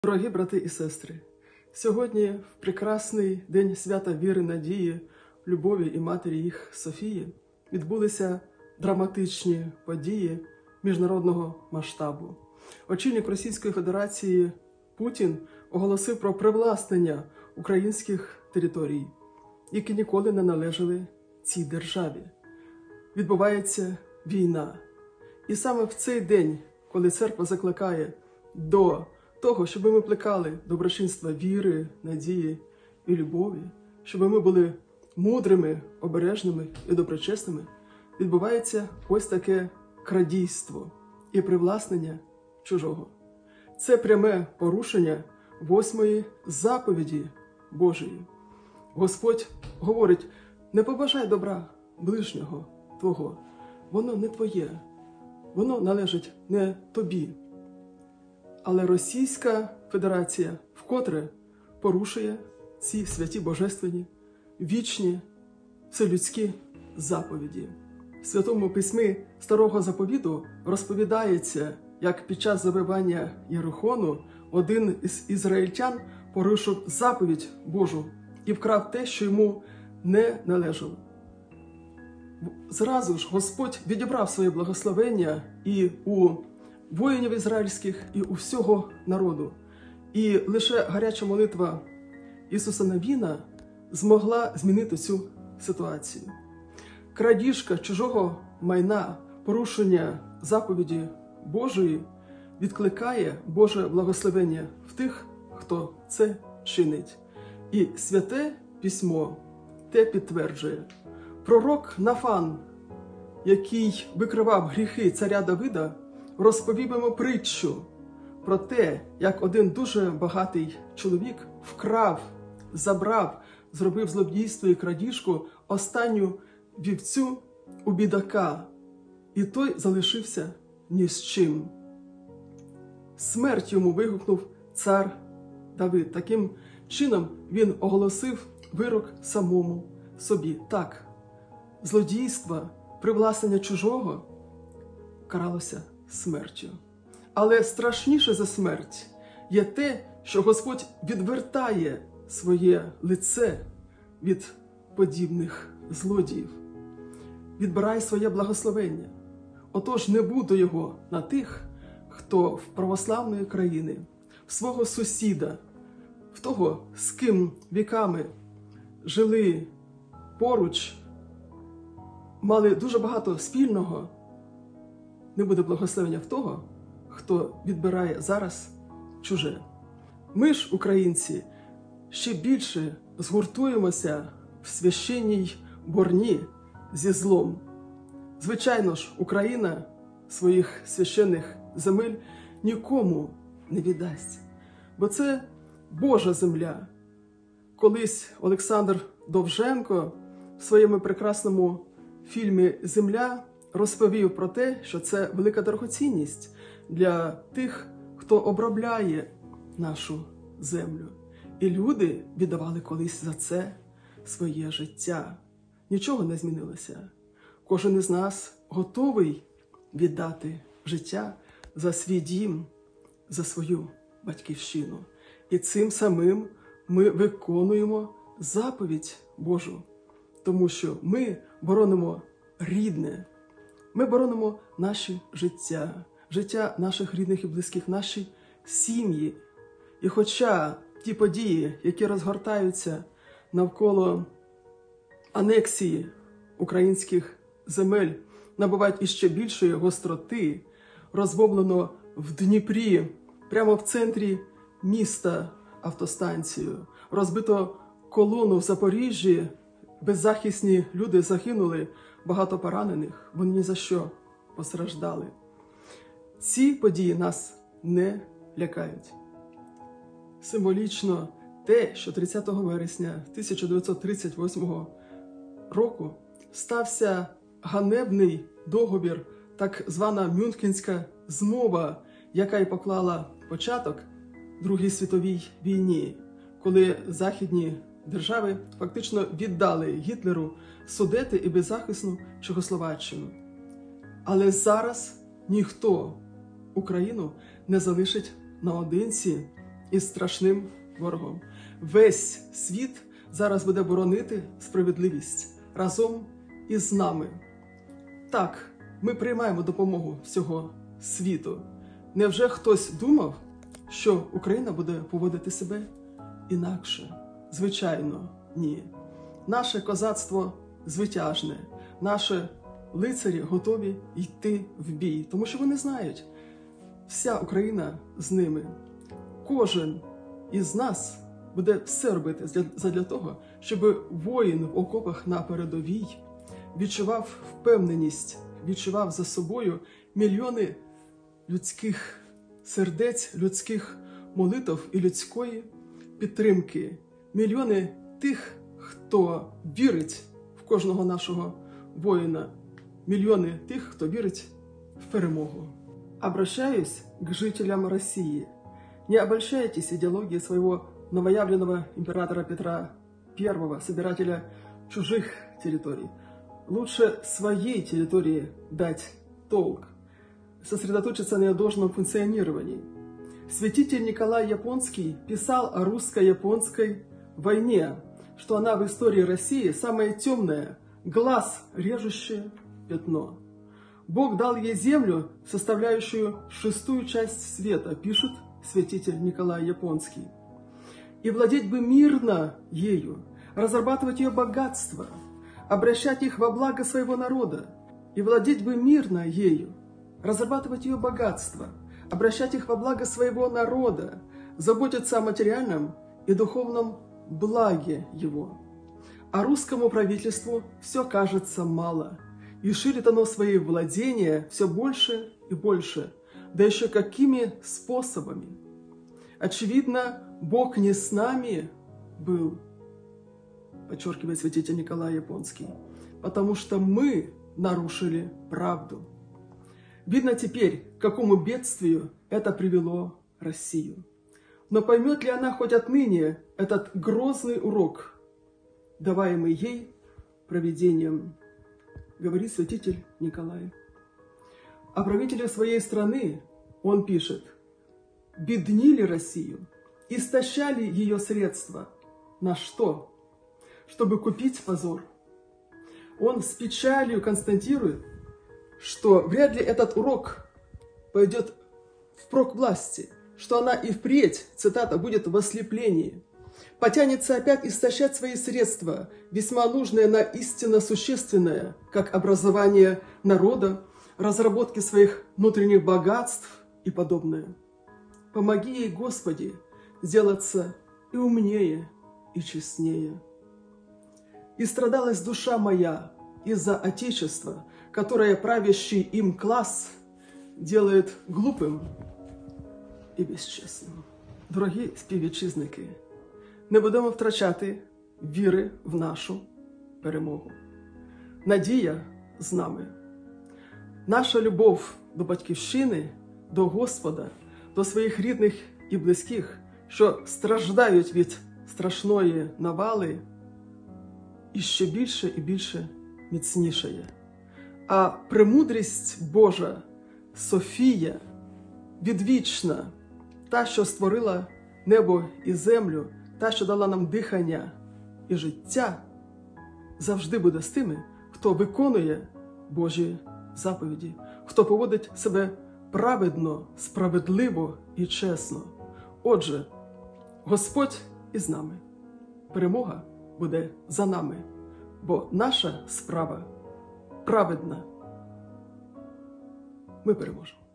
Дорогі брати і сестри, сьогодні, в прекрасний день свята віри, надії, любові і матері їх Софії, відбулися драматичні події міжнародного масштабу. Очільник Російської Федерації Путін оголосив про привласнення українських територій, які ніколи не належали цій державі. Відбувається війна. І саме в цей день, коли церква закликає до того, щоб ми плекали доброчинства віри, надії і любові, щоб ми були мудрими, обережними і доброчесними, відбувається ось таке крадійство і привласнення чужого. Це пряме порушення 8-ї заповіді Божої. Господь говорить: не побажай добра ближнього твого, воно не твоє, воно належить не тобі. Але Російська Федерація вкотре порушує ці святі божественні, вічні, вселюдські заповіді. В Святому Письмі Старого Заповіту розповідається, як під час забивання Єрихону один із ізраїльтян порушив заповідь Божу і вкрав те, що йому не належало. Зразу ж Господь відібрав своє благословення і у воїнів ізраїльських, і у всього народу. І лише гаряча молитва Ісуса Навіна змогла змінити цю ситуацію. Крадіжка чужого майна, порушення заповіді Божої відкликає Боже благословення в тих, хто це чинить. І Святе Письмо те підтверджує. Пророк Нафан, який викривав гріхи царя Давида, розповів йому притчу про те, як один дуже багатий чоловік вкрав, забрав, зробив злодійство і крадіжку останню вівцю у бідака, і той залишився ні з чим. Смерть йому вигукнув цар Давид. Таким чином він оголосив вирок самому собі. Так, злодійство, привласнення чужого каралося смертю. Але страшніше за смерть є те, що Господь відвертає своє лице від подібних злодіїв. Відбирає своє благословення. Отож, не буде його на тих, хто в православної країни, в свого сусіда, в того, з ким віками жили поруч, мали дуже багато спільного. Не буде благословення в того, хто відбирає зараз чуже. Ми ж, українці, ще більше згуртуємося в священній борні зі злом. Звичайно ж, Україна своїх священних земель нікому не віддасть, бо це Божа земля. Колись Олександр Довженко в своєму прекрасному фільмі «Земля» розповів про те, що це велика дорогоцінність для тих, хто обробляє нашу землю. І люди віддавали колись за це своє життя. Нічого не змінилося. Кожен із нас готовий віддати життя за свій дім, за свою батьківщину. І цим самим ми виконуємо заповідь Божу, тому що ми боронимо рідне. Ми боронимо наші життя, життя наших рідних і близьких, наші сім'ї. І хоча ті події, які розгортаються навколо анексії українських земель, набувають іще більшої гостроти, розбомблено в Дніпрі, прямо в центрі міста автостанцію, розбито колону в Запоріжжі, беззахисні люди загинули, багато поранених, вони ні за що постраждали. Ці події нас не лякають. Символічно те, що 30 вересня 1938 року стався ганебний договір, так звана Мюнхенська змова, яка й поклала початок Другій світовій війні, коли західні держави фактично віддали Гітлеру Судети і беззахисну Чехословаччину. Але зараз ніхто Україну не залишить наодинці із страшним ворогом. Весь світ зараз буде боронити справедливість разом із нами. Так, ми приймаємо допомогу всього світу. Невже хтось думав, що Україна буде поводити себе інакше? Звичайно, ні. Наше козацтво звитяжне, наші лицарі готові йти в бій, тому що вони знають, вся Україна з ними. Кожен із нас буде все робити задля того, щоб воїн в окопах на передовій відчував впевненість, відчував за собою мільйони людських сердець, людських молитв і людської підтримки. Мільйони тих, хто вірить в кожного нашого воїна. Миллионы тех, кто верит в перемогу. Обращаюсь к жителям России. Не обольщайтесь идеологией своего новоявленного императора Петра I, собирателя чужих территорий. Лучше своей территории дать толк, сосредоточиться на ее должном функционировании. Святитель Николай Японский писал о русско-японской войне, что она в истории России самая темная, глаз режущее пятно. Бог дал ей землю, составляющую 6-ю часть света, пишет святитель Николай Японский. И владеть бы мирно ею, разрабатывать ее богатство, обращать их во благо своего народа. И владеть бы мирно ею, разрабатывать ее богатство, обращать их во благо своего народа, заботиться о материальном и духовном благе его. А русскому правительству все кажется мало, и ширит оно свои владения все больше и больше, да еще какими способами. Очевидно, Бог не с нами был, подчеркивает святитель Николай Японский, потому что мы нарушили правду. Видно теперь, к какому бедствию это привело Россию. Но поймет ли она хоть отныне этот грозный урок, даваемый ей провидением, говорит святитель Николай. О правителе своей страны он пишет: «Беднили Россию, истощали ее средства. На что? Чтобы купить позор». Он с печалью констатирует, что вряд ли этот урок пойдет впрок власти, что она и впредь, цитата, будет в ослеплении, потянется опять истощать свои средства, весьма нужные на истинно существенное, как образование народа, разработки своих внутренних богатств и подобное. Помоги ей, Господи, сделаться и умнее, и честнее. И страдалась душа моя из-за Отечества, которое правящий им класс делает глупым і безчесним. Дорогі співвітчизники, не будемо втрачати віри в нашу перемогу. Надія з нами. Наша любов до Батьківщини, до Господа, до своїх рідних і близьких, що страждають від страшної навали, і ще більше і більше міцнішає. А премудрість Божа, Софія, відвічна, та, що створила небо і землю, та, що дала нам дихання і життя, завжди буде з тими, хто виконує Божі заповіді, хто поводить себе праведно, справедливо і чесно. Отже, Господь із нами. Перемога буде за нами, бо наша справа праведна. Ми переможемо.